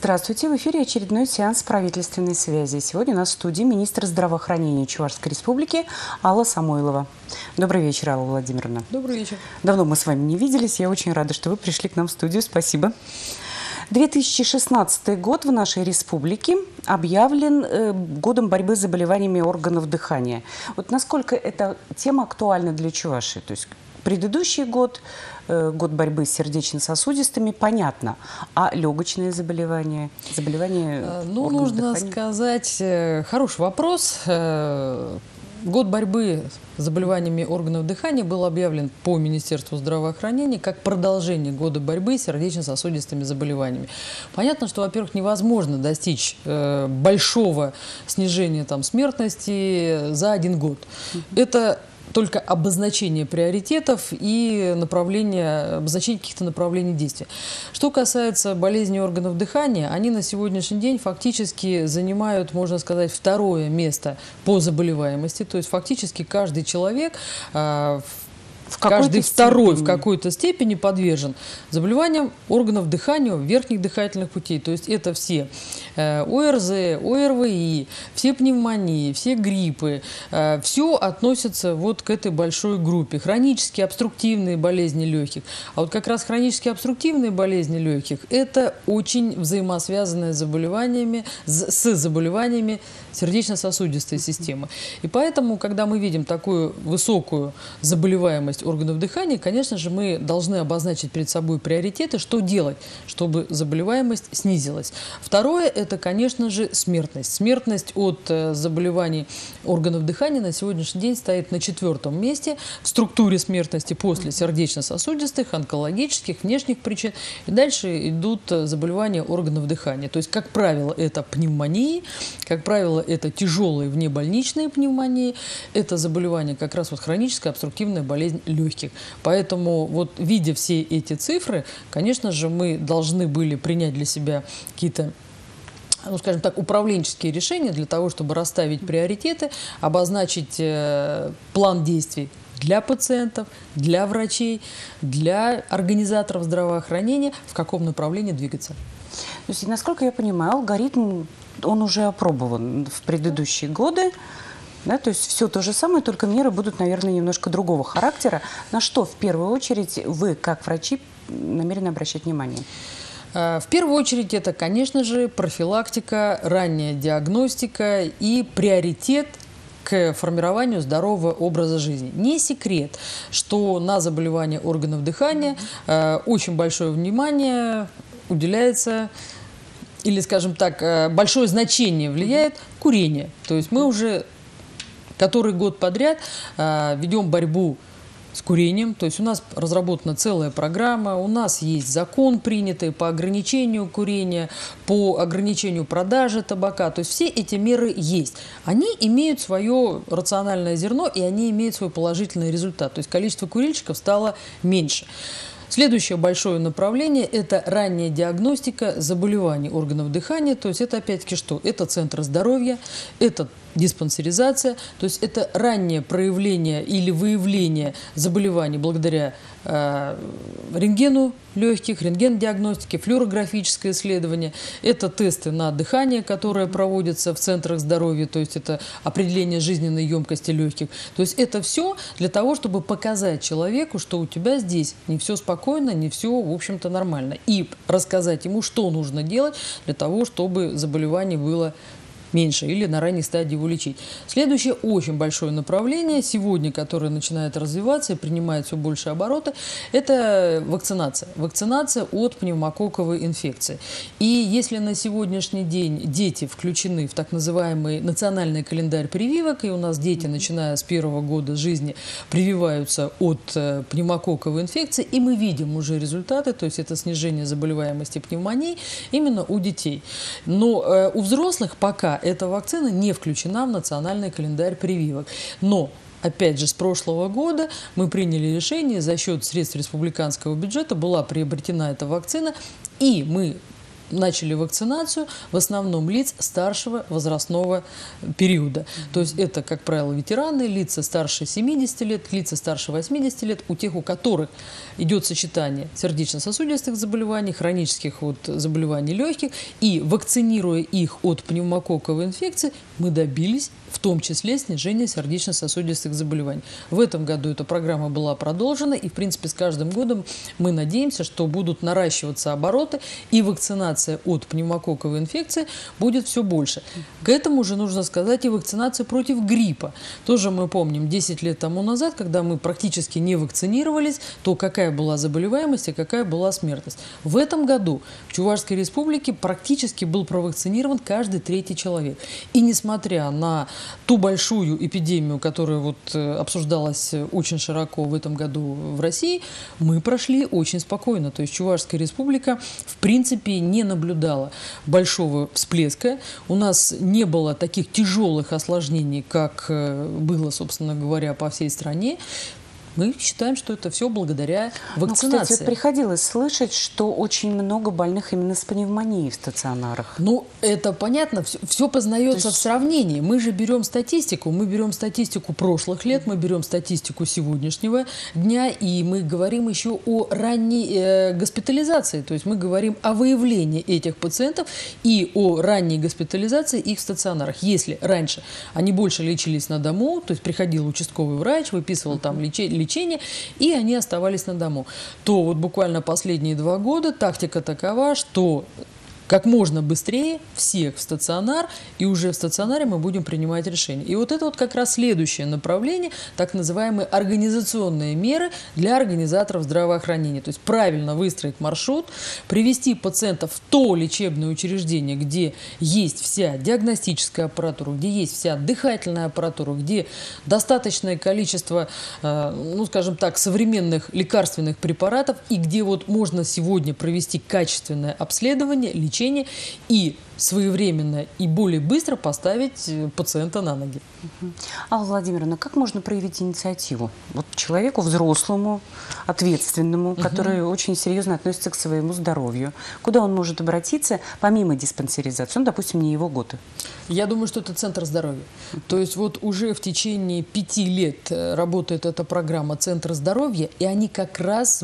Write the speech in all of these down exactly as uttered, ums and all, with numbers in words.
Здравствуйте, в эфире очередной сеанс правительственной связи. Сегодня у нас в студии министр здравоохранения Чувашской Республики Алла Самойлова. Добрый вечер, Алла Владимировна. Добрый вечер. Давно мы с вами не виделись, я очень рада, что вы пришли к нам в студию. Спасибо. две тысячи шестнадцатый год в нашей республике объявлен э, годом борьбы с заболеваниями органов дыхания. Вот насколько эта тема актуальна для Чувашии? То есть предыдущий год, э, год борьбы с сердечно-сосудистыми, понятно. А легочные заболевания, заболевания Ну, органов нужно дыхания? сказать, э, хороший вопрос. Э, Год борьбы с заболеваниями органов дыхания был объявлен по Министерству здравоохранения как продолжение года борьбы с сердечно-сосудистыми заболеваниями. Понятно, что, во-первых, невозможно достичь э, большого снижения там, смертности за один год. Это только обозначение приоритетов и направление, обозначение каких-то направлений действия. Что касается болезней органов дыхания, они на сегодняшний день фактически занимают, можно сказать, второе место по заболеваемости. То есть фактически каждый человек, в В каждый второй степени. в какой-то степени подвержен заболеваниям органов дыхания, верхних дыхательных путей. То есть это все э, ОРЗ, ОРВИ, все пневмонии, все гриппы. Э, все относится вот к этой большой группе. Хронические обструктивные болезни легких. А вот как раз хронические обструктивные болезни легких – это очень взаимосвязанное с заболеваниями, с заболеваниями сердечно-сосудистой системы. И поэтому, когда мы видим такую высокую заболеваемость органов дыхания, конечно же, мы должны обозначить перед собой приоритеты, что делать, чтобы заболеваемость снизилась. Второе – это, конечно же, смертность. Смертность от э, заболеваний органов дыхания на сегодняшний день стоит на четвертом месте в структуре смертности после сердечно-сосудистых, онкологических, внешних причин. И дальше идут заболевания органов дыхания. То есть, как правило, это пневмонии, как правило, это тяжелые внебольничные пневмонии, это заболевание как раз вот хроническая обструктивная болезнь легких. Поэтому, вот видя все эти цифры, конечно же, мы должны были принять для себя какие-то, ну, скажем так, управленческие решения для того, чтобы расставить приоритеты, обозначить э, план действий для пациентов, для врачей, для организаторов здравоохранения, в каком направлении двигаться. То есть, насколько я понимаю, алгоритм, он уже опробован в предыдущие годы. Да, то есть все то же самое, только меры будут, наверное, немножко другого характера. На что в первую очередь вы, как врачи, намерены обращать внимание? В первую очередь это, конечно же, профилактика, ранняя диагностика и приоритет к формированию здорового образа жизни. Не секрет, что на заболевания органов дыхания э, очень большое внимание уделяется, или, скажем так, большое значение влияет курение. То есть мы уже который год подряд э, ведем борьбу с курением. То есть у нас разработана целая программа, у нас есть закон принятый по ограничению курения, по ограничению продажи табака. То есть все эти меры есть. Они имеют свое рациональное зерно, и они имеют свой положительный результат. То есть количество курильщиков стало меньше. Следующее большое направление – это ранняя диагностика заболеваний органов дыхания. То есть это опять-таки что? Это центры здоровья, это диспансеризация, то есть это раннее проявление или выявление заболеваний благодаря э, рентгену легких, рентген-диагностике, флюорографическое исследование. Это тесты на дыхание, которые проводятся в центрах здоровья, то есть это определение жизненной емкости легких. То есть это все для того, чтобы показать человеку, что у тебя здесь не все спокойно, не все, в общем-то, нормально. И рассказать ему, что нужно делать для того, чтобы заболевание было меньше или на ранней стадии его лечить. Следующее очень большое направление сегодня, которое начинает развиваться и принимает все больше обороты, это вакцинация. Вакцинация от пневмококковой инфекции. И если на сегодняшний день дети включены в так называемый национальный календарь прививок, и у нас дети, начиная с первого года жизни, прививаются от пневмококковой инфекции, и мы видим уже результаты, то есть это снижение заболеваемости пневмонией именно у детей. Но э, у взрослых пока эта вакцина не включена в национальный календарь прививок. Но, опять же, с прошлого года мы приняли решение, за счет средств республиканского бюджета была приобретена эта вакцина, и мы начали вакцинацию в основном лиц старшего возрастного периода. Mm-hmm. То есть это, как правило, ветераны, лица старше семидесяти лет, лица старше восьмидесяти лет, у тех, у которых идет сочетание сердечно-сосудистых заболеваний, хронических вот заболеваний легких, и вакцинируя их от пневмококковой инфекции, мы добились в том числе снижения сердечно-сосудистых заболеваний. В этом году эта программа была продолжена, и, в принципе, с каждым годом мы надеемся, что будут наращиваться обороты, и вакцинация от пневмококковой инфекции будет все больше. К этому же нужно сказать и вакцинация против гриппа. Тоже мы помним, десять лет тому назад, когда мы практически не вакцинировались, то какая была заболеваемость и какая была смертность. В этом году в Чувашской республике практически был провакцинирован каждый третий человек. И несмотря на ту большую эпидемию, которая вот обсуждалась очень широко в этом году в России, мы прошли очень спокойно. То есть Чувашская республика в принципе не наблюдала большого всплеска. У нас не было таких тяжелых осложнений, как было, собственно говоря, по всей стране. Мы считаем, что это все благодаря вакцинации. Ну, кстати, вот приходилось слышать, что очень много больных именно с пневмонией в стационарах. Ну, это понятно, все, все познается есть... в сравнении. Мы же берем статистику, мы берем статистику прошлых лет, мы берем статистику сегодняшнего дня, и мы говорим еще о ранней э, госпитализации. То есть мы говорим о выявлении этих пациентов и о ранней госпитализации их в стационарах. Если раньше они больше лечились на дому, то есть приходил участковый врач, выписывал там лечение, лечения, и они оставались на дому, то вот буквально последние два года тактика такова, что как можно быстрее всех в стационар, и уже в стационаре мы будем принимать решения. И вот это вот как раз следующее направление, так называемые организационные меры для организаторов здравоохранения. То есть правильно выстроить маршрут, привести пациентов в то лечебное учреждение, где есть вся диагностическая аппаратура, где есть вся дыхательная аппаратура, где достаточное количество, ну, скажем так, современных лекарственных препаратов, и где вот можно сегодня провести качественное обследование, лечение, и своевременно и более быстро поставить пациента на ноги. Угу. Алла Владимировна, как можно проявить инициативу? Вот человеку взрослому, ответственному, угу. который очень серьезно относится к своему здоровью. Куда он может обратиться, помимо диспансеризации? Ну, допустим, не его годы. Я думаю, что это центр здоровья. Угу. То есть вот уже в течение пяти лет работает эта программа «Центр здоровья», и они как раз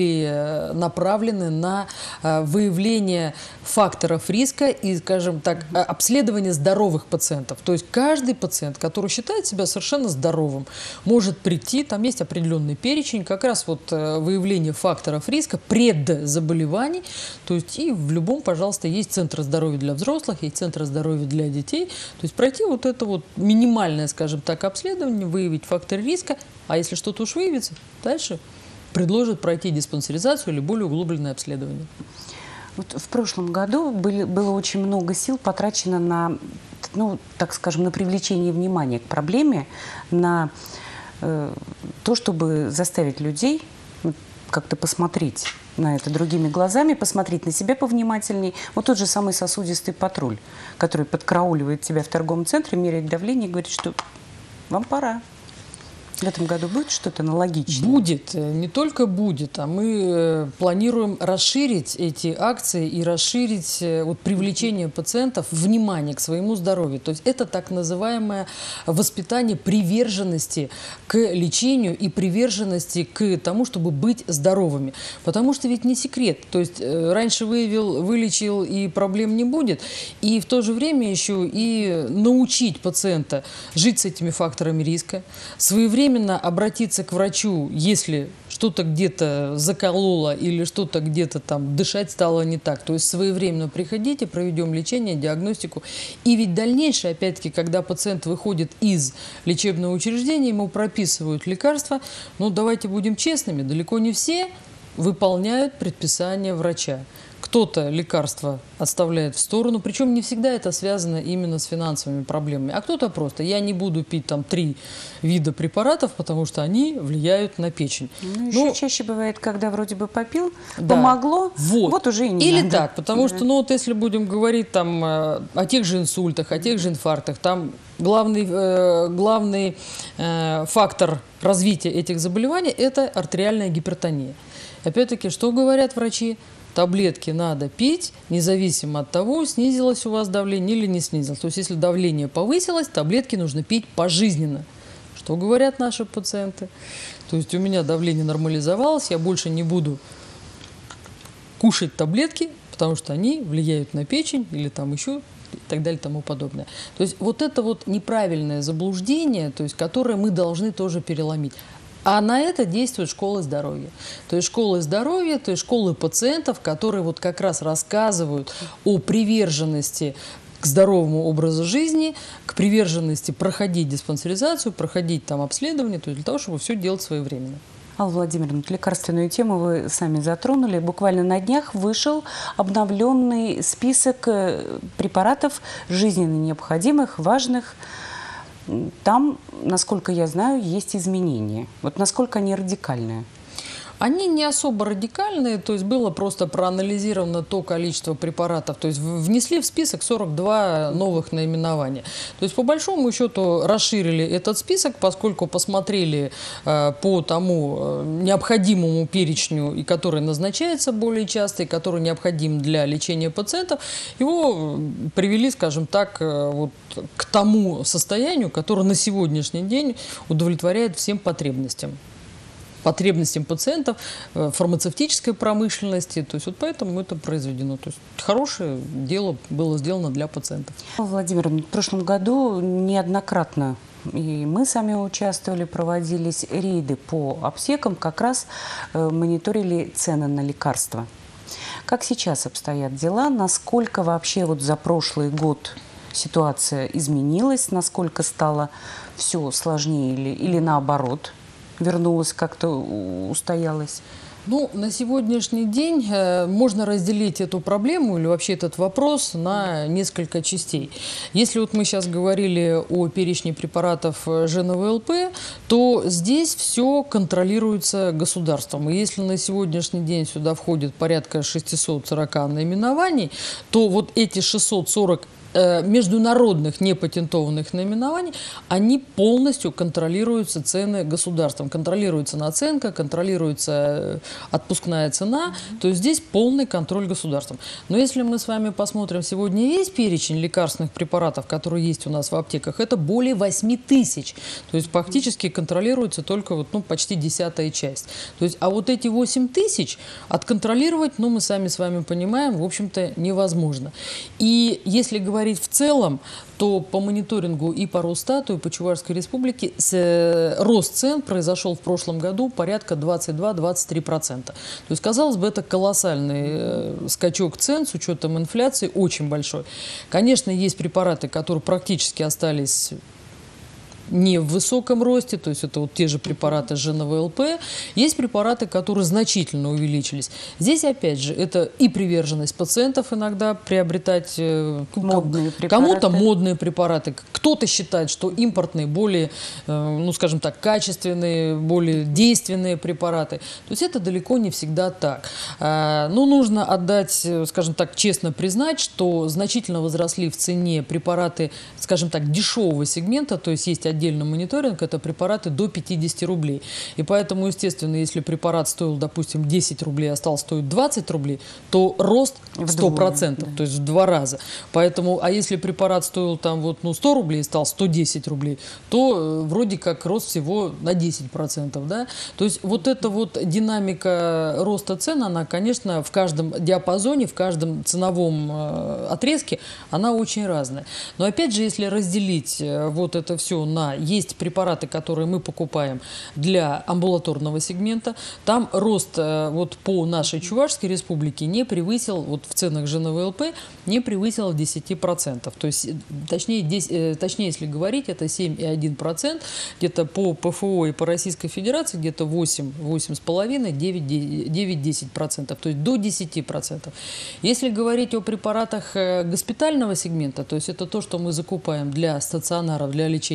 были направлены на выявление факторов риска и, скажем так, обследование здоровых пациентов. То есть каждый пациент, который считает себя совершенно здоровым, может прийти, там есть определенный перечень, как раз вот выявление факторов риска, предзаболеваний. То есть и в любом, пожалуйста, есть центр здоровья для взрослых, есть центр здоровья для детей. То есть пройти вот это вот минимальное, скажем так, обследование, выявить факторы риска, а если что-то уж выявится, дальше предложат пройти диспансеризацию или более углубленное обследование. Вот в прошлом году были, было очень много сил потрачено на, ну, так скажем, на привлечение внимания к проблеме, на э, то, чтобы заставить людей ну, как-то посмотреть на это другими глазами, посмотреть на себя повнимательней. Вот тот же самый сосудистый патруль, который подкарауливает тебя в торговом центре, меряет давление и говорит, что вам пора. В этом году будет что-то аналогичное? Будет. Не только будет, а мы планируем расширить эти акции и расширить вот, привлечение пациентов, внимание к своему здоровью. То есть это так называемое воспитание приверженности к лечению и приверженности к тому, чтобы быть здоровыми. Потому что ведь не секрет. То есть раньше выявил, вылечил, и проблем не будет. И в то же время еще и научить пациента жить с этими факторами риска, своевременно обратиться к врачу, если что-то где-то закололо или что-то где-то там дышать стало не так. То есть своевременно приходите, проведем лечение, диагностику. И ведь дальнейшее, опять-таки, когда пациент выходит из лечебного учреждения, ему прописывают лекарства, ну давайте будем честными, далеко не все выполняют предписания врача. Кто-то лекарства отставляет в сторону, причем не всегда это связано именно с финансовыми проблемами, а кто-то просто, я не буду пить там три вида препаратов, потому что они влияют на печень. Ну, еще ну, чаще бывает, когда вроде бы попил, да, помогло, вот, вот уже и не Или надо. так, потому да. что, ну вот если будем говорить там о тех же инсультах, о тех же инфарктах, там главный, э, главный э, фактор развития этих заболеваний – это артериальная гипертония. Опять-таки, что говорят врачи? таблетки надо пить, независимо от того, снизилось у вас давление или не снизилось. То есть если давление повысилось, таблетки нужно пить пожизненно. Что говорят наши пациенты? То есть у меня давление нормализовалось, я больше не буду кушать таблетки, потому что они влияют на печень или там еще и так далее и тому подобное. То есть вот это вот неправильное заблуждение, то есть, которое мы должны тоже переломить. А на это действует школа здоровья. То есть школы здоровья, то есть школы пациентов, которые вот как раз рассказывают о приверженности к здоровому образу жизни, к приверженности проходить диспансеризацию, проходить там обследование, то есть для того, чтобы все делать своевременно. Алла Владимировна, лекарственную тему вы сами затронули. Буквально на днях вышел обновленный список препаратов жизненно необходимых, важных. Там, насколько я знаю, есть изменения. Вот насколько они радикальные? Они не особо радикальные, то есть было просто проанализировано то количество препаратов, то есть внесли в список сорок два новых наименования. То есть по большому счету расширили этот список, поскольку посмотрели э, по тому э, необходимому перечню, и который назначается более часто, и который необходим для лечения пациентов, его привели, скажем так, э, вот, к тому состоянию, которое на сегодняшний день удовлетворяет всем потребностям. потребностям пациентов, фармацевтической промышленности. То есть вот поэтому это произведено. То есть хорошее дело было сделано для пациентов. Владимир, в прошлом году неоднократно и мы сами участвовали, проводились рейды по аптекам, как раз мониторили цены на лекарства. Как сейчас обстоят дела? Насколько вообще вот за прошлый год ситуация изменилась? Насколько стало все сложнее или, или наоборот? Вернулась, как-то устоялась? Ну, на сегодняшний день э, можно разделить эту проблему или вообще этот вопрос на несколько частей. Если вот мы сейчас говорили о перечне препаратов ЖНВЛП, то здесь все контролируется государством. И если на сегодняшний день сюда входит порядка шестисот сорока наименований, то вот эти шестьсот сорок международных непатентованных наименований, они полностью контролируются цены государством. Контролируется наценка, контролируется отпускная цена, то есть здесь полный контроль государством. Но если мы с вами посмотрим сегодня весь перечень лекарственных препаратов, которые есть у нас в аптеках, это более восьми тысяч. То есть фактически контролируется только вот, ну, почти десятая часть. То есть, а вот эти восемь тысяч отконтролировать, ну, мы сами с вами понимаем, в общем-то, невозможно. И если говорить в целом, то по мониторингу и по Росстату, и по Чувашской республике с, э, рост цен произошел в прошлом году порядка двадцать два — двадцать три процента. То есть, казалось бы, это колоссальный э, скачок цен с учетом инфляции, очень большой. Конечно, есть препараты, которые практически остались не в высоком росте, то есть это вот те же препараты ЖНВЛП. Есть препараты, которые значительно увеличились. Здесь, опять же, это и приверженность пациентов иногда приобретать модные препараты. Кому-то модные препараты. Кто-то считает, что импортные более, ну, скажем так, качественные, более действенные препараты. То есть это далеко не всегда так. Но нужно отдать, скажем так, честно признать, что значительно возросли в цене препараты, скажем так, дешевого сегмента, то есть есть один отдельно мониторинг, это препараты до пятидесяти рублей. И поэтому, естественно, если препарат стоил, допустим, десять рублей, а стал стоить двадцать рублей, то рост сто процентов, да. То есть в два раза. Поэтому, а если препарат стоил там вот, ну, сто рублей и стал сто десять рублей, то вроде как рост всего на десять процентов. Да? То есть вот эта вот динамика роста цен, она, конечно, в каждом диапазоне, в каждом ценовом э, отрезке, она очень разная. Но опять же, если разделить э, вот это все на есть препараты, которые мы покупаем для амбулаторного сегмента. Там рост вот по нашей Чувашской республике не превысил, вот в ценах ЖНВЛП, не превысил десяти процентов. То есть, точнее, десять, точнее, если говорить, это семь и один десятых процента. Где-то по ПФО и по Российской Федерации где-то восемь — восемь с половиной — девять — десять процентов. То есть до десяти процентов. Если говорить о препаратах госпитального сегмента, то есть это то, что мы закупаем для стационаров, для лечения в стационарах,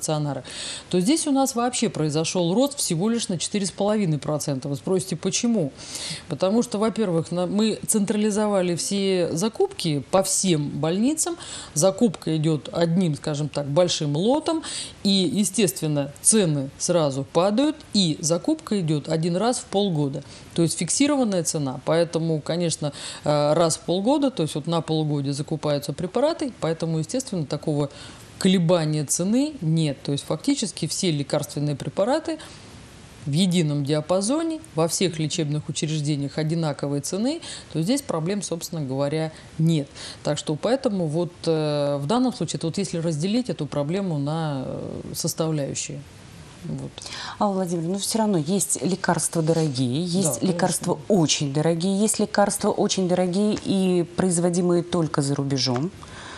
стационарах, то здесь у нас вообще произошел рост всего лишь на четыре с половиной процента. Вы спросите, почему? Потому что, во-первых, мы централизовали все закупки по всем больницам. Закупка идет одним, скажем так, большим лотом. И, естественно, цены сразу падают. И закупка идет один раз в полгода. То есть фиксированная цена. Поэтому, конечно, раз в полгода, то есть вот на полугодие закупаются препараты. Поэтому, естественно, такого колебания цены нет. То есть фактически все лекарственные препараты в едином диапазоне, во всех лечебных учреждениях одинаковой цены, то здесь проблем, собственно говоря, нет. Так что поэтому вот э, в данном случае, это вот если разделить эту проблему на составляющие. Вот. Алла Владимировна, но все равно есть лекарства дорогие, есть да, лекарства конечно. очень дорогие, есть лекарства очень дорогие и производимые только за рубежом.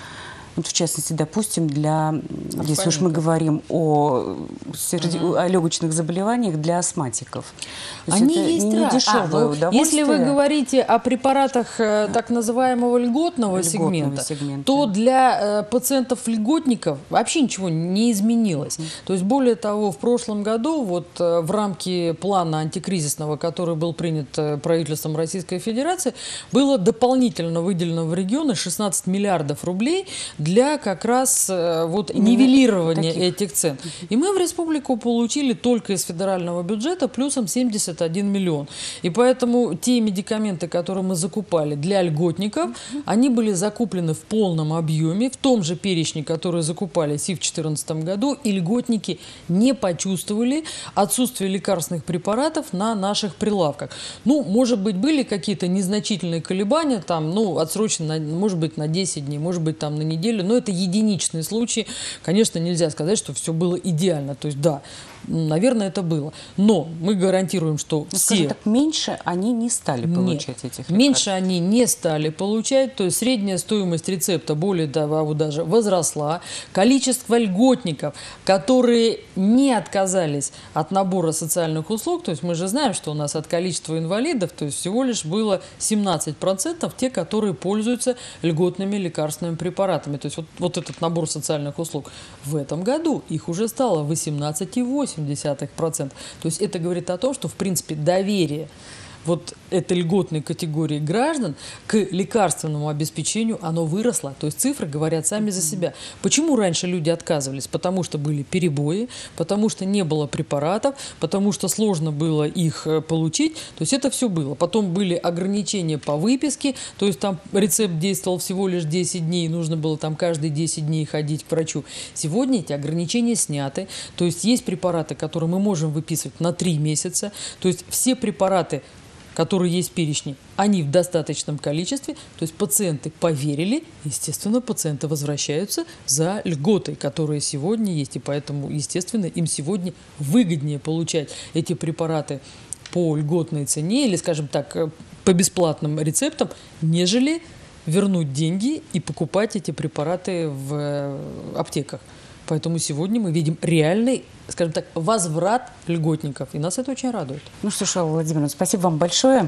Вот в частности, допустим, для, если уж мы говорим о, серди... угу. о легочных заболеваниях, для астматиков. Они есть не дешевое а, ну, удовольствие. Если вы говорите о препаратах э, так называемого льготного, льготного сегмента, сегмента, то для э, пациентов-льготников вообще ничего не изменилось. Mm. То есть, более того, в прошлом году вот э, в рамке плана антикризисного, который был принят э, правительством Российской Федерации, было дополнительно выделено в регионы шестнадцать миллиардов рублей для как раз э, вот нивелирования таких. этих цен. И мы в республику получили только из федерального бюджета плюсом семьдесят один миллион. И поэтому те медикаменты, которые мы закупали для льготников, mm-hmm. они были закуплены в полном объеме, в том же перечне, который закупались и в две тысячи четырнадцатом году, и льготники не почувствовали отсутствие лекарственных препаратов на наших прилавках. Ну, может быть, были какие-то незначительные колебания, там, ну, отсрочено, может быть, на десять дней, может быть, там, на неделю, но это единичные случаи. Конечно, нельзя сказать, что все было идеально. То есть, да, наверное, это было. Но мы гарантируем, что ну, все... так, меньше они не стали получать Нет, этих лекарств. Меньше они не стали получать. То есть средняя стоимость рецепта более того даже возросла. Количество льготников, которые не отказались от набора социальных услуг, то есть мы же знаем, что у нас от количества инвалидов, то есть всего лишь было семнадцать процентов те, которые пользуются льготными лекарственными препаратами. То есть вот, вот этот набор социальных услуг. В этом году их уже стало восемнадцать целых восемь десятых процента. То есть это говорит о том, что, в принципе, доверие вот этой льготной категории граждан к лекарственному обеспечению, оно выросло. То есть цифры говорят сами за себя. Почему раньше люди отказывались? Потому что были перебои, потому что не было препаратов, потому что сложно было их получить. То есть это все было. Потом были ограничения по выписке, то есть там рецепт действовал всего лишь десять дней, нужно было там каждые десять дней ходить к врачу. Сегодня эти ограничения сняты. То есть есть препараты, которые мы можем выписывать на три месяца. То есть все препараты, которые есть в перечне, они в достаточном количестве, то есть пациенты поверили, естественно, пациенты возвращаются за льготой, которая сегодня есть, и поэтому, естественно, им сегодня выгоднее получать эти препараты по льготной цене или, скажем так, по бесплатным рецептам, нежели вернуть деньги и покупать эти препараты в аптеках. Поэтому сегодня мы видим реальный, скажем так, возврат льготников. И нас это очень радует. Ну что ж, Алла Владимировна, спасибо вам большое.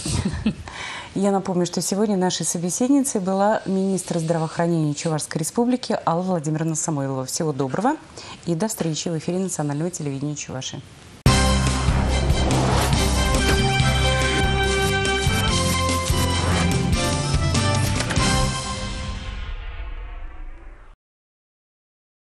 Я напомню, что сегодня нашей собеседницей была министр здравоохранения Чувашской Республики Алла Владимировна Самойлова. Всего доброго и до встречи в эфире национального телевидения Чувашии.